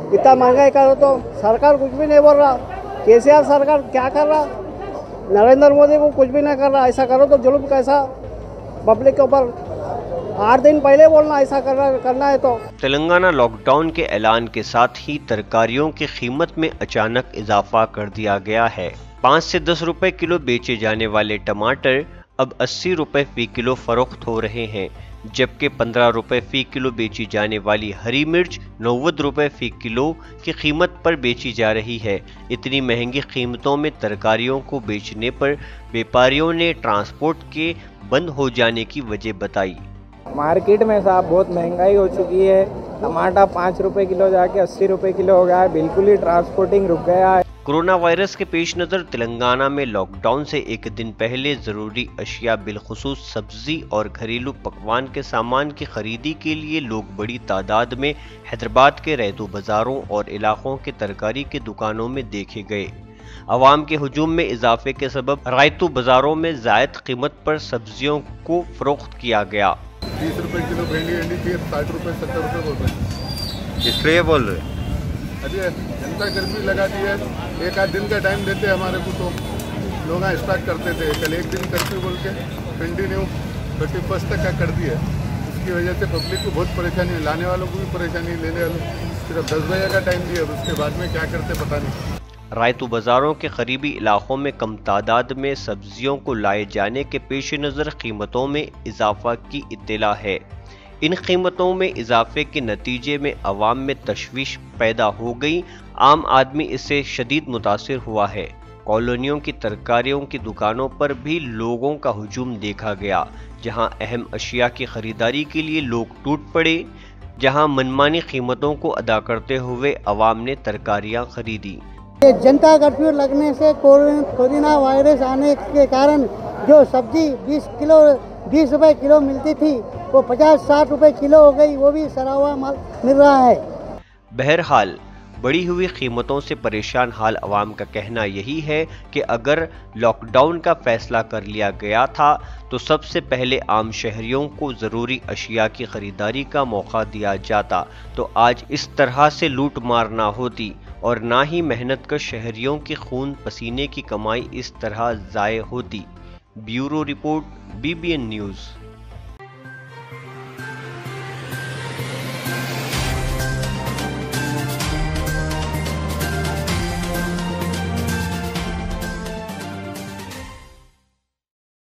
इतना महंगाई करो तो सरकार कुछ भी नहीं बोल रहा। केसीआर सरकार क्या कर रहा, नरेंद्र मोदी को कुछ भी नहीं कर रहा। ऐसा करो तो जुल्म कैसा पब्लिक के ऊपर, 8 दिन पहले बोलना ऐसा करना है तो। तेलंगाना लॉकडाउन के ऐलान के साथ ही तरकारियों की कीमत में अचानक इजाफा कर दिया गया है। 5 से 10 रुपए किलो बेचे जाने वाले टमाटर अब 80 रुपए फी किलो फरोख्त हो रहे हैं, जबकि 15 रुपए फी किलो बेची जाने वाली हरी मिर्च 90 रुपए फी किलो की कीमत पर बेची जा रही है। इतनी महंगी कीमतों में तरकारियों को बेचने पर व्यापारियों ने ट्रांसपोर्ट के बंद हो जाने की वजह बताई। मार्केट में साहब बहुत महंगाई हो चुकी है। टमाटर 5 रुपए किलो जाके 80 रुपए किलो हो गया है। बिल्कुल ही ट्रांसपोर्टिंग रुक गया है। कोरोना वायरस के पेश नज़र तेलंगाना में लॉकडाउन से एक दिन पहले जरूरी अशिया बिलखुसूस सब्जी और घरेलू पकवान के सामान की खरीदी के लिए लोग बड़ी तादाद में हैदराबाद के रैतू बाजारों और इलाकों के तरकारी की दुकानों में देखे गए। अवाम के हुजूम में इजाफे के सबब रायतू बाजारों में जायद कीमत पर सब्जियों को फरोख्त किया गया। 30 रुपए किलो भिंडी थी, 60 रुपए 70 रुपए बोल रहे। इसलिए बोल रहे अरे जनता कर्फ्यू लगा दी है। एक आध दिन का टाइम देते हमारे को तो लोग स्टार्ट करते थे। कल एक दिन कर्फ्यू बोल के भिंडी न्यू 31 तक का कर दिया। उसकी वजह से पब्लिक को बहुत परेशानी है, लाने वालों को भी परेशानी, लेने वालों सिर्फ 10 बजे का टाइम दिया। उसके बाद में क्या करते पता नहीं। रायतू बाजारों के करीबी इलाकों में कम तादाद में सब्जियों को लाए जाने के पेश नज़र कीमतों में इजाफा की इत्तला है। इन कीमतों में इजाफे के नतीजे में अवाम में तशवीश पैदा हो गई। आम आदमी इससे शदीद मुतासिर हुआ है। कॉलोनियों की तरकारियों की दुकानों पर भी लोगों का हुजूम देखा गया, जहां अहम अशिया की खरीदारी के लिए लोग टूट पड़े। जहां मनमानी कीमतों को अदा करते हुए अवाम ने तरकारियां खरीदी। जनता कर्फ्यू लगने से कोरोना वायरस आने के कारण जो सब्जी 20 रुपए किलो मिलती थी वो 50-60 रुपए किलो हो गई। वो भी सड़ा हुआ माल मिल रहा है। बहरहाल बढ़ी हुई कीमतों से परेशान हाल अवाम का कहना यही है कि अगर लॉकडाउन का फैसला कर लिया गया था तो सबसे पहले आम शहरियों को ज़रूरी अशिया की खरीदारी का मौका दिया जाता तो आज इस तरह से लूट मार ना होती और ना ही मेहनत कर शहरियों के खून पसीने की कमाई इस तरह ज़ाय होती। Bureau report BBN news.